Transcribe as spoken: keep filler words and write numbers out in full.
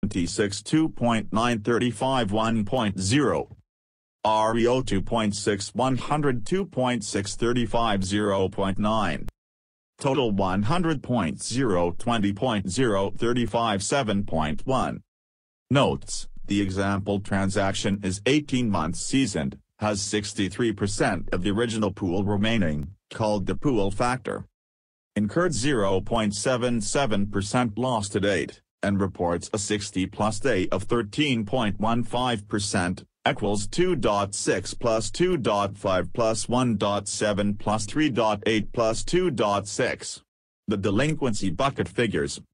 T six two point nine three five one point zero. R E O two point six one hundred two point six three five zero point nine. Total one hundred point zero twenty point zero three five seven point one. Notes: the example transaction is eighteen months seasoned, has sixty-three percent of the original pool remaining, called the pool factor. Incurred zero point seven seven percent loss to date, and reports a sixty plus day of thirteen point one five percent, equals two point six plus two point five plus one point seven plus three point eight plus two point six. The delinquency bucket figures